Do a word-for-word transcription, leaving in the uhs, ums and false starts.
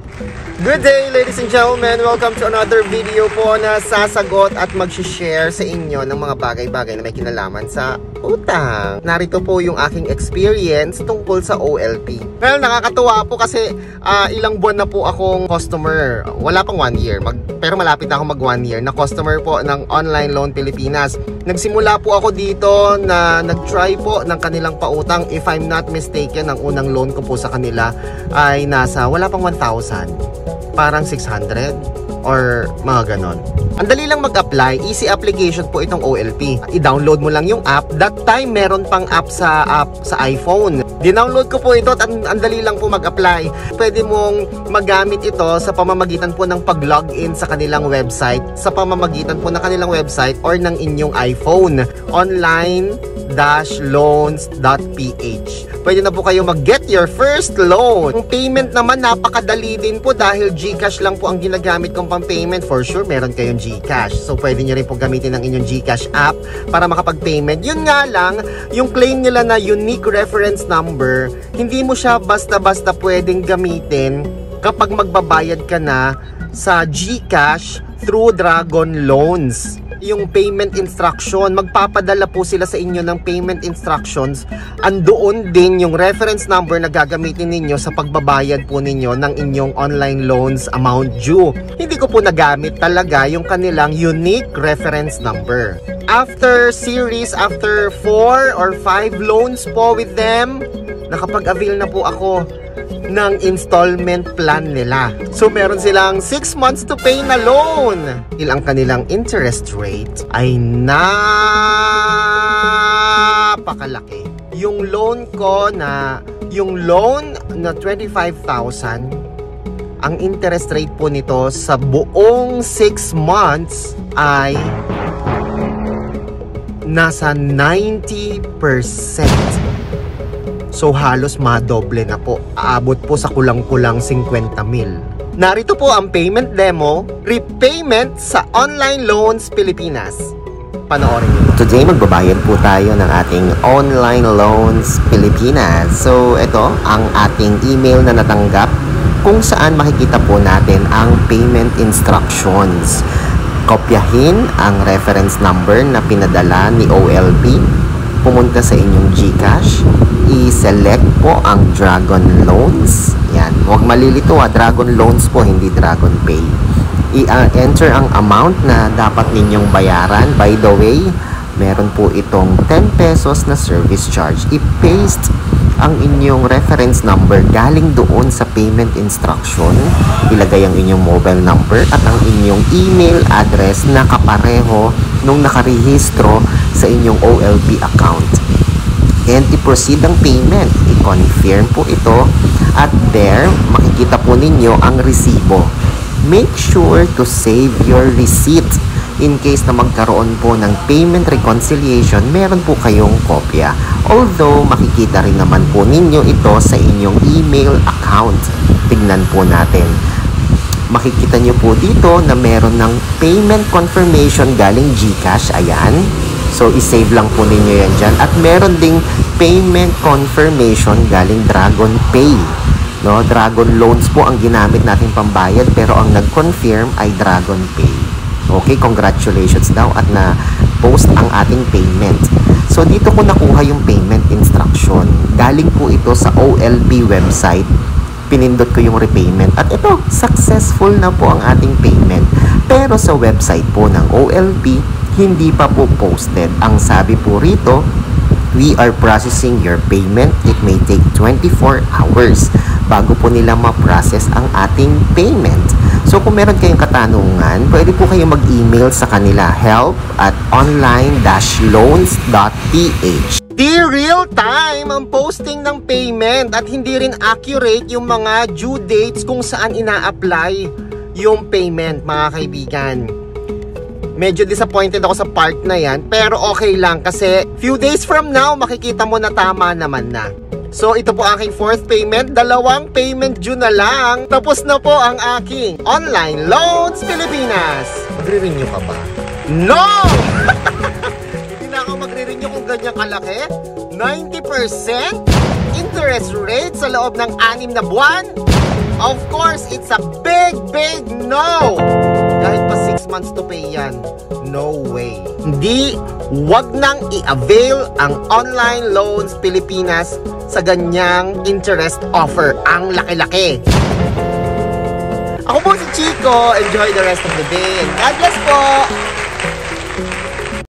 Good day, ladies and gentlemen. Welcome to another video po na sasagot at mag-share sa inyo ng mga bagay-bagay na may kinalaman sa utang. Narito po yung aking experience tungkol sa O L P. Well, nakakatuwa po kasi uh, ilang buwan na po akong customer. Wala pang one year, mag, pero malapit na ako mag one year na customer po ng Online Loan Pilipinas. Nagsimula po ako dito na nag-try po ng kanilang pautang. If I'm not mistaken, ang unang loan ko po sa kanila ay nasa wala pang one thousand. Parang six hundred or mga ganon. Ang dali lang mag-apply, easy application po itong O L P. I-download mo lang yung app. That time meron pang app sa app sa iPhone. Dinownload ko po ito at ang, ang dali lang po mag-apply. Pwede mong magamit ito sa pamamagitan po ng pag-login sa kanilang website, sa pamamagitan po ng kanilang website or ng inyong iPhone. Online dash loans dot p h. Pwede na po kayo mag-get your first loan. Ang payment naman napakadali din po dahil GCash lang po ang ginagamit kong pang-payment. For sure, meron kayong GCash. So, pwede nyo rin po gamitin ang inyong GCash app para makapag-payment. Yun nga lang, yung claim nila na unique reference number, hindi mo siya basta-basta pwedeng gamitin kapag magbabayad ka na sa GCash through Dragon Loans. Yung payment instruction, magpapadala po sila sa inyo ng payment instructions. Andoon din yung reference number na gagamitin ninyo sa pagbabayad po ninyo ng inyong online loans amount due. Hindi ko po nagamit talaga yung kanilang unique reference number. After series, after four or five loans po with them, nakapag-avail na po ako ng installment plan nila. So meron silang six months to pay na loan. Ilang kanilang interest rate ay napakalaki. Yung loan ko na yung loan na twenty-five thousand, ang interest rate po nito sa buong six months ay nasa ninety percent. So halos madoble na po. Aabot po sa kulang-kulang fifty mil. Narito po ang payment demo, repayment sa Online Loans Pilipinas. Panoorin niyo. Today magbabayad po tayo ng ating Online Loans Pilipinas. So ito ang ating email na natanggap kung saan makikita po natin ang payment instructions. Kopyahin ang reference number na pinadala ni O L P. Pumunta sa inyong GCash, i-select po ang Dragon Loans. Yan, huwag malilito ha, Dragon Loans po, hindi Dragon Pay. I-enter ang amount na dapat ninyong bayaran. By the way, meron po itong ten pesos na service charge. I-paste ang inyong reference number galing doon sa payment instruction. Ilagay ang inyong mobile number at ang inyong email address na kapareho nung nakarehistro sa inyong O L P account. And i-proceed ang payment. I-confirm po ito at there makikita po ninyo ang resibo. Make sure to save your receipt. In case na magkaroon po ng payment reconciliation, meron po kayong kopya. Although, makikita rin naman po ninyo ito sa inyong email account. Tignan po natin. Makikita nyo po dito na meron ng payment confirmation galing GCash. Ayan. So, isave lang po ninyo yan dyan. At meron ding payment confirmation galing Dragon Pay. No? Dragon Loans po ang ginamit nating pambayad, pero ang nag-confirm ay Dragon Pay. Okay, congratulations daw at na-post ang ating payment. So, dito ko nakuha yung payment instruction. Galing po ito sa O L P website. Pinindot ko yung repayment. At ito, successful na po ang ating payment. Pero sa website po ng O L P, hindi pa po posted. Ang sabi po rito, we are processing your payment. It may take twenty-four hours bago po nila ma-process ang ating payment. So kung meron kayong katanungan, pwede po kayong mag-email sa kanila, help at online dash loans dot p h. Di real time ang posting ng payment at hindi rin accurate yung mga due dates kung saan ina-apply yung payment, mga kaibigan. Medyo disappointed ako sa part na yan, pero okay lang kasi few days from now makikita mo na tama naman na. So ito po aking fourth payment, dalawang payment due na lang. Tapos na po ang aking Online Loans Pilipinas. Magre-renew ka ba? No! Hindi na ako magre-renew kung ganyan kalaki. ninety percent interest rate sa loob ng anim na buwan. Of course, it's a big, big no! Kahit pa six months to pay yan, no way. Hindi, wag nang i-avail ang online loans Pilipinas sa ganyang interest offer. Ang laki-laki. Ako po si Chico. Enjoy the rest of the day. And God bless po!